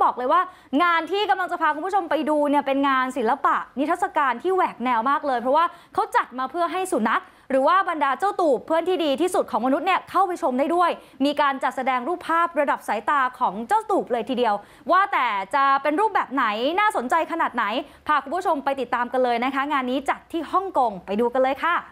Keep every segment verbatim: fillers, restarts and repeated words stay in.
บอกเลยว่างานที่กำลังจะพาคุณผู้ชมไปดูเนี่ยเป็นงานศิลปะนิทรรศการที่แหวกแนวมากเลยเพราะว่าเขาจัดมาเพื่อให้สุนัขหรือว่าบรรดาเจ้าตูบเพื่อนที่ดีที่สุดของมนุษย์เนี่ยเข้าไปชมได้ด้วยมีการจัดแสดงรูปภาพระดับสายตาของเจ้าตูบเลยทีเดียวว่าแต่จะเป็นรูปแบบไหนน่าสนใจขนาดไหนพาคุณผู้ชมไปติดตามกันเลยนะคะงานนี้จัดที่ฮ่องกงไปดูกันเลยค่ะ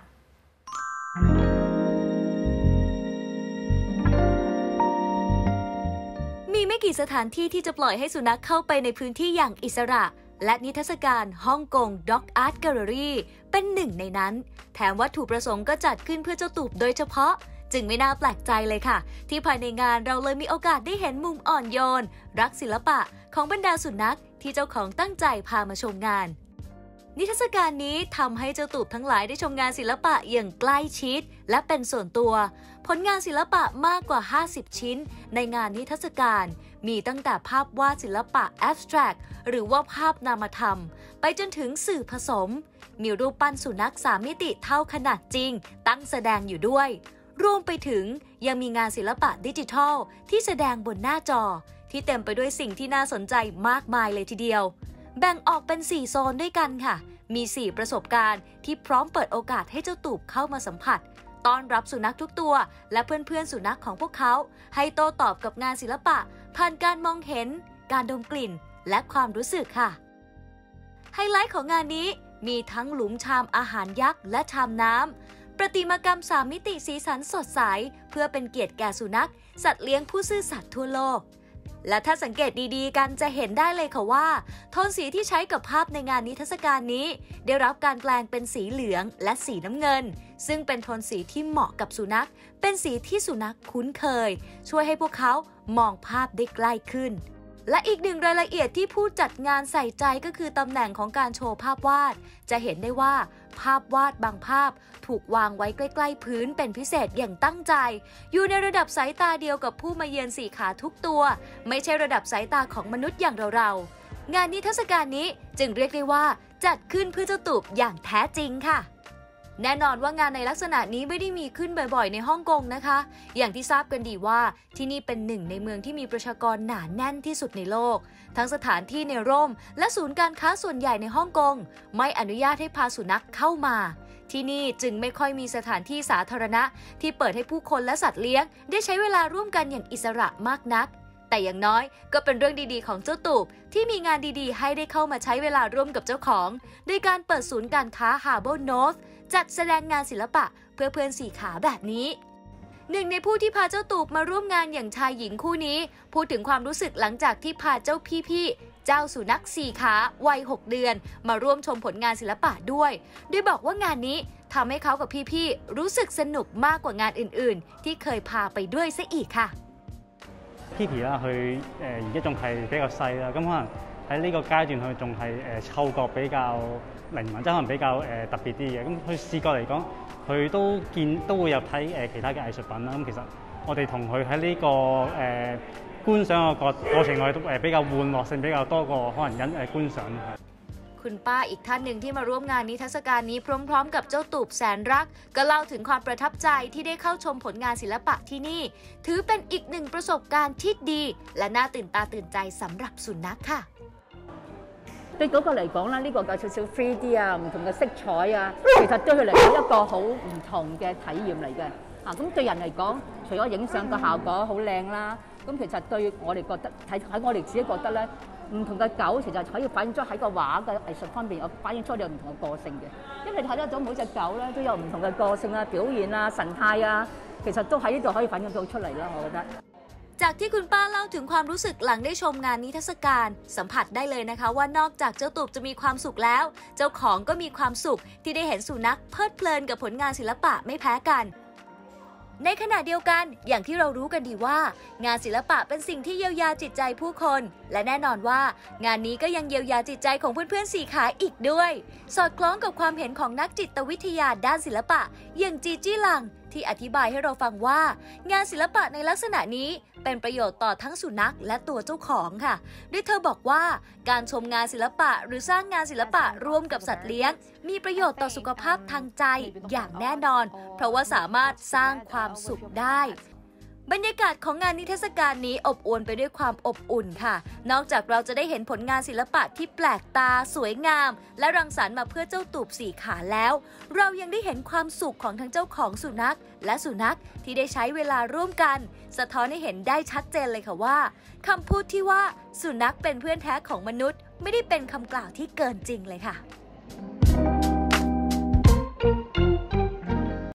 มีไม่กี่สถานที่ที่จะปล่อยให้สุนัขเข้าไปในพื้นที่อย่างอิสระและนิทรรศการฮ่องกง Dog Art Gallery เป็นหนึ่งในนั้นแถมวัตถุประสงค์ก็จัดขึ้นเพื่อเจ้าตูบโดยเฉพาะจึงไม่น่าแปลกใจเลยค่ะที่ภายในงานเราเลยมีโอกาสได้เห็นมุมอ่อนโยนรักศิลปะของบรรดาสุนัขที่เจ้าของตั้งใจพามาชมงานนิทรรศการนี้ทำให้เจ้าตูบทั้งหลายได้ชมงานศิลปะอย่างใกล้ชิดและเป็นส่วนตัวผลงานศิลปะมากกว่าห้าสิบชิ้นในงานนิทรรศการมีตั้งแต่ภาพวาดศิลปะแอบสแตรกหรือว่าภาพนามธรรมไปจนถึงสื่อผสมมีรูปปั้นสุนัขสามมิติเท่าขนาดจริงตั้งแสดงอยู่ด้วยรวมไปถึงยังมีงานศิลปะดิจิทัลที่แสดงบนหน้าจอที่เต็มไปด้วยสิ่งที่น่าสนใจมากมายเลยทีเดียวแบ่งออกเป็นสี่โซนด้วยกันค่ะมีสี่ประสบการณ์ที่พร้อมเปิดโอกาสให้เจ้าตูบเข้ามาสัมผัสต้อนรับสุนัขทุกตัวและเพื่อนๆสุนัขของพวกเขาให้โต้ตอบกับงานศิลปะผ่านการมองเห็นการดมกลิ่นและความรู้สึกค่ะไฮไลท์ของงานนี้มีทั้งหลุมชามอาหารยักษ์และชามน้ำประติมากรรมสามมิติสีสันสดใสเพื่อเป็นเกียรติแก่สุนัขสัตว์เลี้ยงผู้ซื่อสัตย์ทั่วโลกและถ้าสังเกตดีๆกันจะเห็นได้เลยค่ะว่าโทนสีที่ใช้กับภาพในงานนิทรรศการนี้ได้รับการแปลงเป็นสีเหลืองและสีน้ำเงินซึ่งเป็นโทนสีที่เหมาะกับสุนัขเป็นสีที่สุนัขคุ้นเคยช่วยให้พวกเขามองภาพได้ใกล้ขึ้นและอีกหนึ่งรายละเอียดที่ผู้จัดงานใส่ใจก็คือตำแหน่งของการโชว์ภาพวาดจะเห็นได้ว่าภาพวาดบางภาพถูกวางไว้ใกล้ๆพื้นเป็นพิเศษอย่างตั้งใจอยู่ในระดับสายตาเดียวกับผู้มาเยือนสี่ขาทุกตัวไม่ใช่ระดับสายตาของมนุษย์อย่างเราๆงานนิทรรศการนี้จึงเรียกได้ว่าจัดขึ้นเพื่อเจ้าตูบอย่างแท้จริงค่ะแน่นอนว่างานในลักษณะนี้ไม่ได้มีขึ้นบ่อยๆในฮ่องกงนะคะอย่างที่ทราบกันดีว่าที่นี่เป็นหนึ่งในเมืองที่มีประชากรหนาแน่นที่สุดในโลกทั้งสถานที่ในร่มและศูนย์การค้าส่วนใหญ่ในฮ่องกงไม่อนุญาตให้พาสุนัขเข้ามาที่นี่จึงไม่ค่อยมีสถานที่สาธารณะที่เปิดให้ผู้คนและสัตว์เลี้ยงได้ใช้เวลาร่วมกันอย่างอิสระมากนักแต่อย่างน้อยก็เป็นเรื่องดีๆของเจ้าตูบที่มีงานดีๆให้ได้เข้ามาใช้เวลาร่วมกับเจ้าของโดยการเปิดศูนย์การค้า Harbour North จัดแสดงงานศิลปะเพื่อเพื่อนสี่ขาแบบนี้หนึ่งในผู้ที่พาเจ้าตูบมาร่วมงานอย่างชายหญิงคู่นี้พูดถึงความรู้สึกหลังจากที่พาเจ้าพี่ๆเจ้าสุนัขสี่ขาวัยหกเดือนมาร่วมชมผลงานศิลปะด้วยโดยบอกว่างานนี้ทำให้เขากับพี่ๆรู้สึกสนุกมากกว่างานอื่นๆที่เคยพาไปด้วยซะอีกค่ะ P P 啦，佢誒而家仲係比較細啦，咁可能喺呢個階段佢仲係誒嗅覺比較靈敏，即係可能比較誒特別啲嘅。咁佢視覺嚟講，佢都見都會有睇誒其他嘅藝術品啦。咁其實我哋同佢喺呢個誒觀賞嘅過過程，我哋都誒比較玩樂性比較多過可能因誒觀賞。 คุณป้าอีกท่านหนึ่งที่มาร่วมงานนิทรรศการนี้พร้อมๆกับเจ้าตูบแสนรักก็เล่าถึงความประทับใจที่ได้เข้าชมผลงานศิลปะที่นี่ถือเป็นอีกหนึ่งประสบการณ์ที่ดีและน่าตื่นตาตื่นใจสำหรับสุนัขค่ะ對嗰個嚟講啦，呢個有少少 ทรี ดี 啊，唔同嘅色彩啊，其實對佢嚟講一個好唔同嘅體驗嚟嘅。啊，咁對人嚟講，除咗影相個效果好靚啦，咁其實對我哋覺得喺喺我哋自己覺得咧。唔同嘅狗其實可以反映咗喺個畫嘅藝術方面，有反映出有唔同嘅個性嘅。因為你睇得到每隻狗咧都有唔同嘅個性啊、表現啊、神態啊，其實都喺呢度可以反映到出嚟啦。我覺得。 จากที่คุณป้าเล่าถึงความรู้สึกหลังได้ชมงานนิทรรศการสัมผัสได้เลยนะคะว่านอกจากเจ้าตูบจะมีความสุขแล้วเจ้าของก็มีความสุขที่ได้เห็นสุนัขเพลิดเพลินกับผลงานศิลปะไม่แพ้กันในขณะเดียวกันอย่างที่เรารู้กันดีว่างานศิลปะเป็นสิ่งที่เยียวยาจิตใจผู้คนและแน่นอนว่างานนี้ก็ยังเยียวยาจิตใจของเพื่อนๆสี่ขาอีกด้วยสอดคล้องกับความเห็นของนักจิตวิทยาด้านศิลปะอย่างจีจี้หลังที่อธิบายให้เราฟังว่างานศิลปะในลักษณะนี้เป็นประโยชน์ต่อทั้งสุนัขและตัวเจ้าของค่ะโดยเธอบอกว่าการชมงานศิลปะหรือสร้างงานศิลปะร่วมกับสัตว์เลี้ยงมีประโยชน์ต่อสุขภาพทางใจอย่างแน่นอนเพราะว่าสามารถสร้างความสุขได้บรรยากาศของงานนิทรรศการนี้อบอวลไปด้วยความอบอุ่นค่ะนอกจากเราจะได้เห็นผลงานศิลปะที่แปลกตาสวยงามและรังสรรค์มาเพื่อเจ้าตูบสี่ขาแล้วเรายังได้เห็นความสุขของทั้งเจ้าของสุนัขและสุนัขที่ได้ใช้เวลาร่วมกันสะท้อนให้เห็นได้ชัดเจนเลยค่ะว่าคำพูดที่ว่าสุนัขเป็นเพื่อนแท้ของมนุษย์ไม่ได้เป็นคำกล่าวที่เกินจริงเลยค่ะ